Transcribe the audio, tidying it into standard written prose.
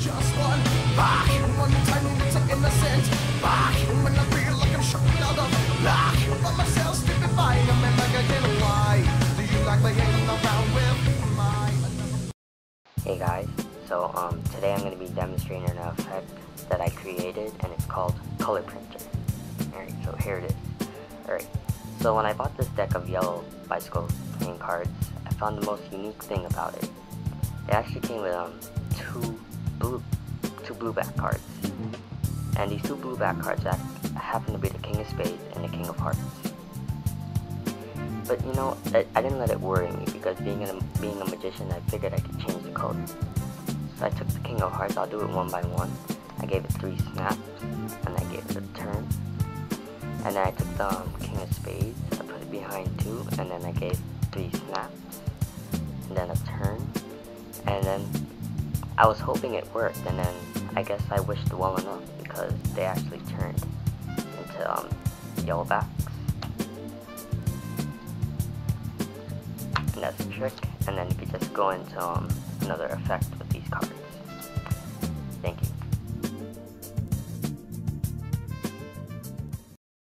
just one. Back one time it's innocent. Back when I feel like I'm shooting out of luck. But myself stupefying, I'm like again. Why do you like playing around with my? Hey guys, so today I'm going to be demonstrating an effect that I created, and it's called Color Printer. Alright, so here it is. Alright, so when I bought this deck of yellow bicycle playing cards, I found the most unique thing about it. It actually came with two blue back cards, and these two blue back cards happen to be the King of Spades and the King of Hearts. But you know, I didn't let it worry me, because being a magician, I figured I could change the color. So I took the King of Hearts. I'll do it one by one. I gave it 3 snaps, and I gave it a turn. And then I took the King of Spades, I put it behind 2, and then I gave 3 snaps, and then a turn. And then I was hoping it worked, and then I guess I wished well enough, because they actually turned into yellow backs. And that's the trick. And then you could just go into another effect with these cards. Thank you.